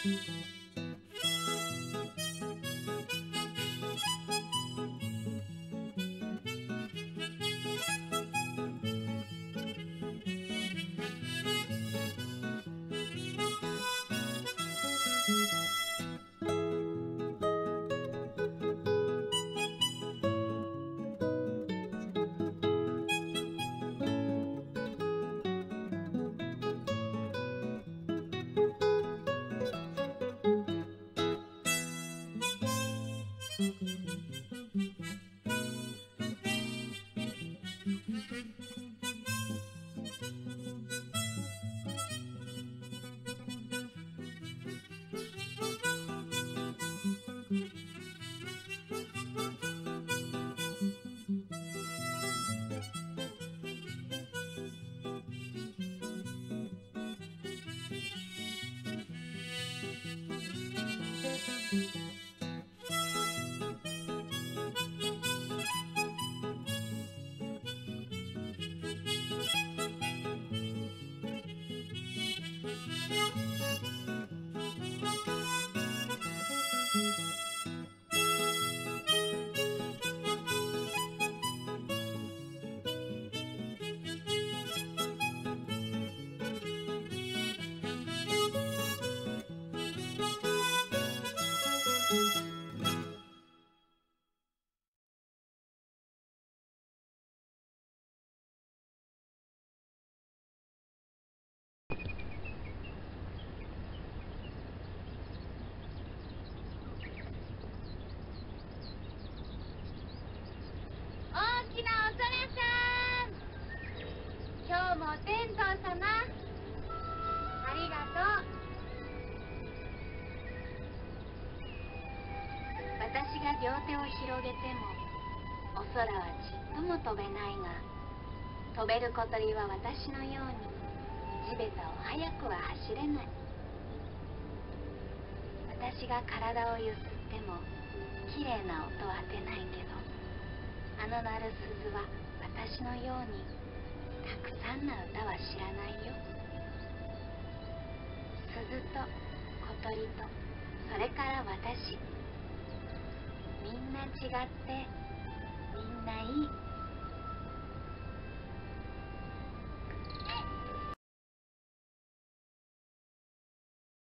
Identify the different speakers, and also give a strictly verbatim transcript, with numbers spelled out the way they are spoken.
Speaker 1: 今日も天道様ありがとう。私が両手を広げてもお空はちっとも飛べないが、飛べる小鳥は私のように地べたを速くは走れない。私が体をゆすってもきれいな音は出ないけど、あの鳴る鈴は私のようにたくさんの歌は知らないよ。鈴と小鳥とそれから私、みんな違ってみんないい。